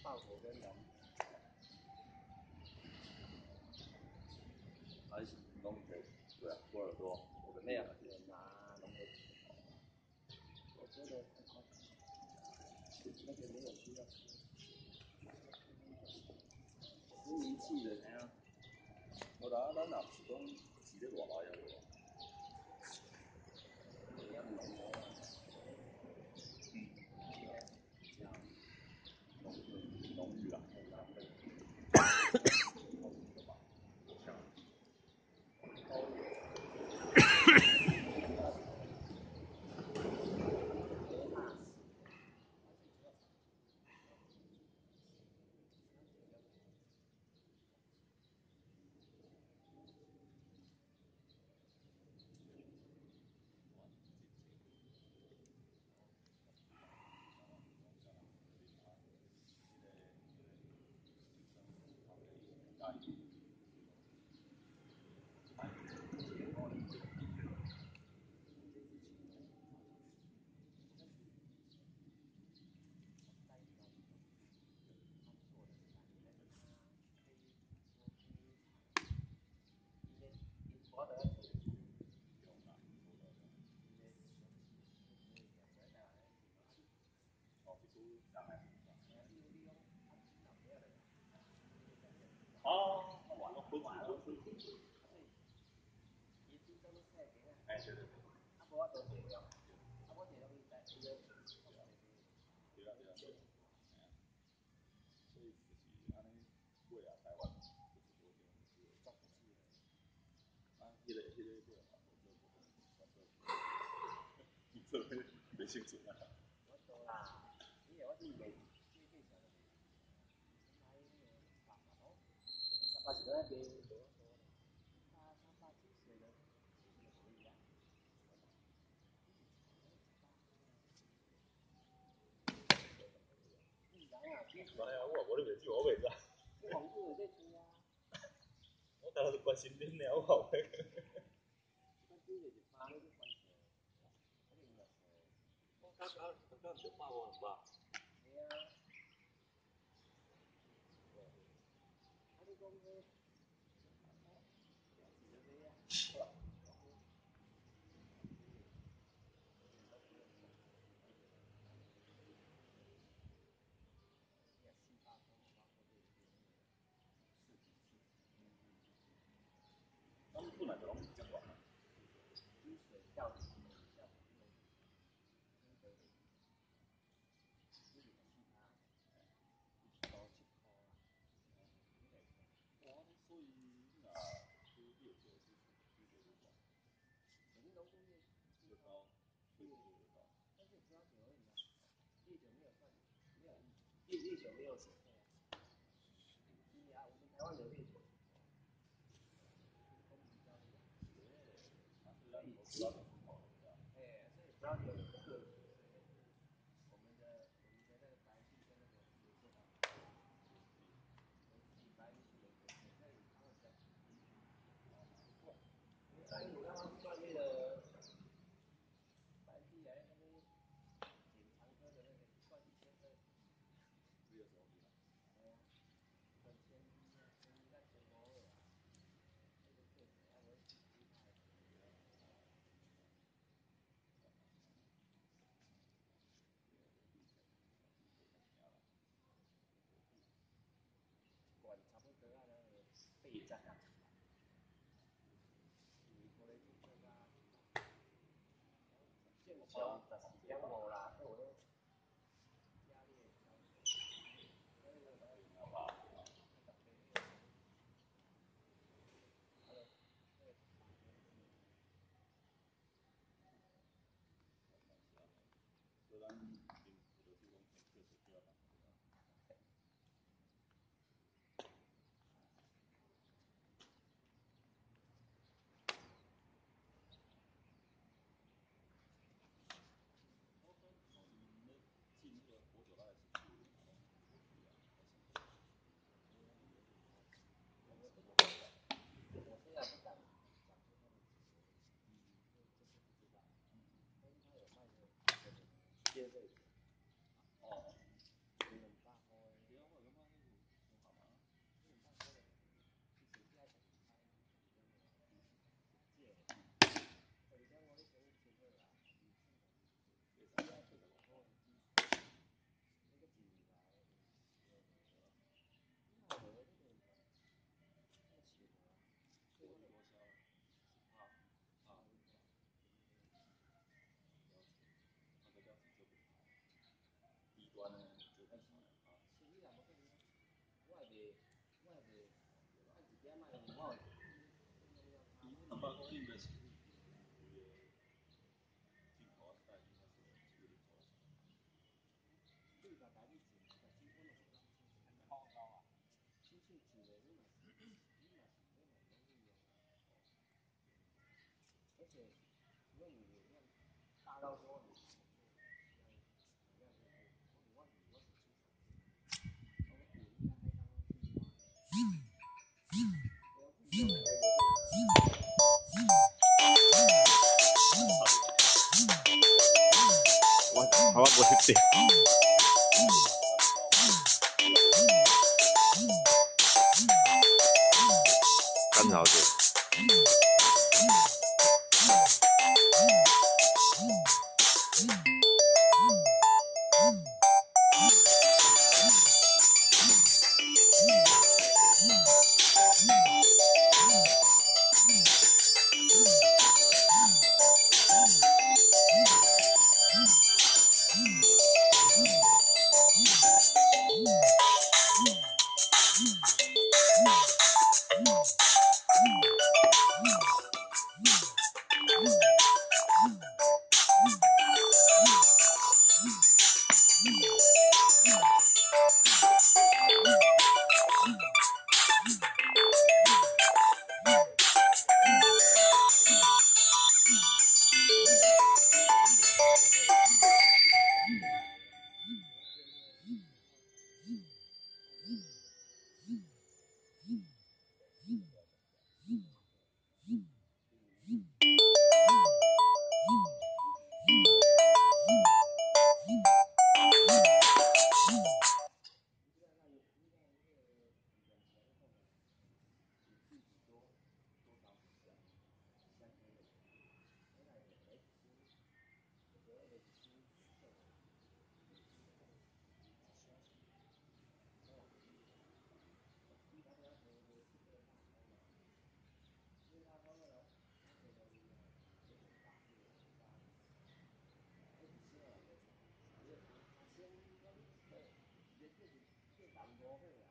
炮火跟龙， 还是龙头，对啊，波尔多， 没有拿龙的，我觉得那个没有需要拾遗器的怎样？ 我打咱若是讲饲咧偌来啊无？ 你要龙啊， 龙玉啦，哦，完了，回完了，哎，对对对。 啊，无我都坐了，啊，我坐了伊在伊个。 对啊对啊，所以就是安尼过啊，台湾就是无种就是抓不住了。 啊，迄个过啊，你做袂清楚啊？ 我做啦，因为我是袂最最小的袂，买那个300哦，300是在卖袂多嘞，370的，这个可以啊。 哎呀，我咧袂煮，我袂知。 你红酒会使煮啊？ 我当然是关心恁了，我。 关酒就是放你去关水，啊你用水。 我刚就爆我很爆。 系啊。啊你讲迄，我自己买啊。 咱本来就拢讲完了。 滴水效果低，效果低，那个你就试它，一包7块啦， 哇，所以那去猎酒之前，去猎多少？ 你农工业越高，越高。 但是只要酒而已啊，烈酒没有算，没有烈酒没有水费啊。我们台湾有烈酒，公平交易啊。所以只要有特许，我们的那个白玉跟那个也做好，白玉是没水费，所以它会比较便宜。白玉刚刚专业的白玉来那边检常科的那个一罐1200。 你有什么币吗？ 哎呀，一罐1000币啊，1000到1500啊。那个特水还会其他的。管差不多啊，那个8站啊。建雄14.5啦，对我都压力消水。那个哪怕 Hello，那个打分机。 所以咱有的是讲很特色就要打对吧？我讲老是咧进那个国酒来是去哪种国际啊？还是？ 我现在不敢讲出他的这是不知道。但是他有卖的仙瑞酒。 哦。 很大包诶。 你包括应该是有的进口啊，带应该是这个零头的时候。 你把家己种，但是我拢无当初一个报告啊，亲像种的你嘛是拢去用啊，而且除了你流量大到说你量就是，我是出产品，我有应该还当低洼呢， 我50，干扰的。 变淡薄好啊。